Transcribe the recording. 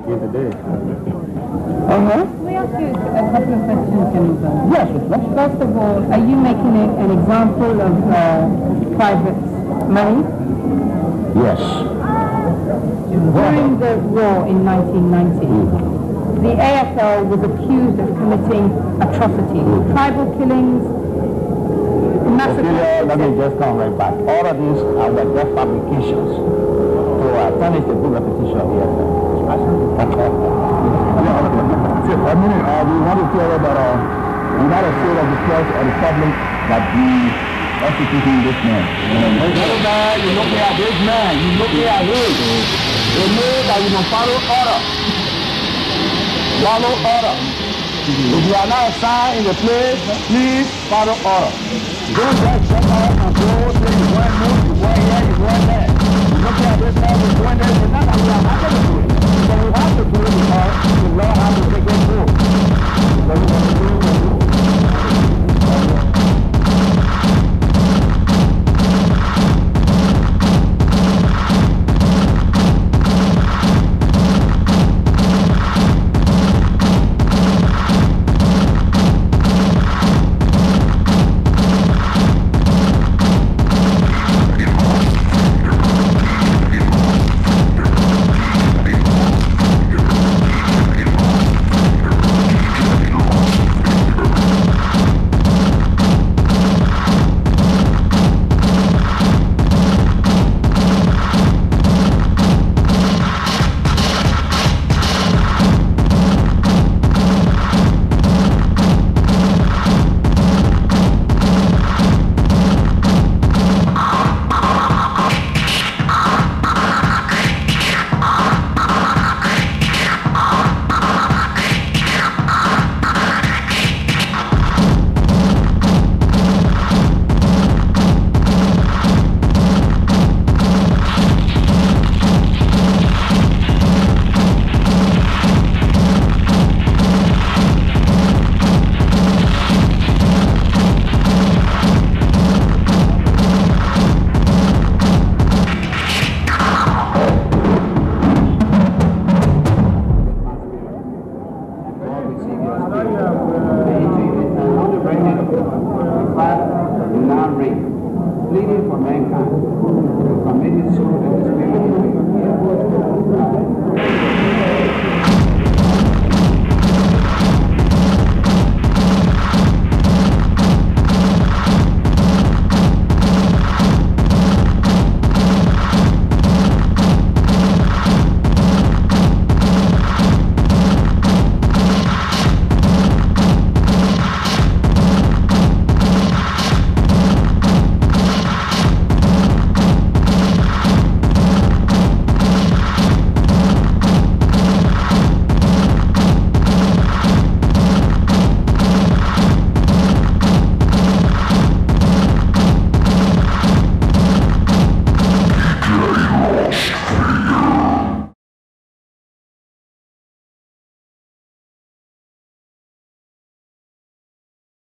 here today. Can we ask you a couple of questions, General? Yes, First of all, are you making an example of private money? yes. During the war in 1990, the AFL was accused of committing atrocities, tribal killings, massacres. Let me just come right back. All of these are just fabrications to tarnish the good reputation of the AFL. I mean, we want to tell you that we're not afraid of the press or the public that we executing this man. You look at this man, you look at him. They know that you must follow order. Follow order. If you are not assigned in the place, please follow order. Don't just jump out and go, say you want move, you want here, you want there. You look at this man, you want there, you're not going to do it. So we have